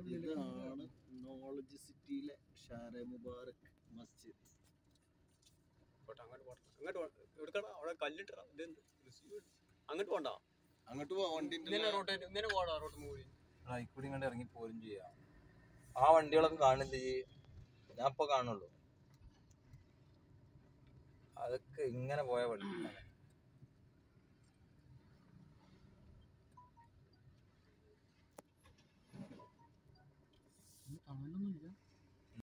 ഇതാണ് നോളജ് സിറ്റിയിലെ ഷാരെ മുബാറക് മസ്ജിദ്. അങ്ങോട്ട് പോണ്ട, അങ്ങോട്ട് പോവാ. വണ്ടി ആയിക്കൂടി ഇങ്ങോട്ട് ഇറങ്ങി പോരും ചെയ്യാം. ആ വണ്ടികളൊക്കെ കാണില്ലേ ഞാൻ ഇപ്പൊ കാണുള്ളൂ. അതൊക്കെ ഇങ്ങനെ പോയ വണ്ടി. കാണാനൊന്നുമില്ല.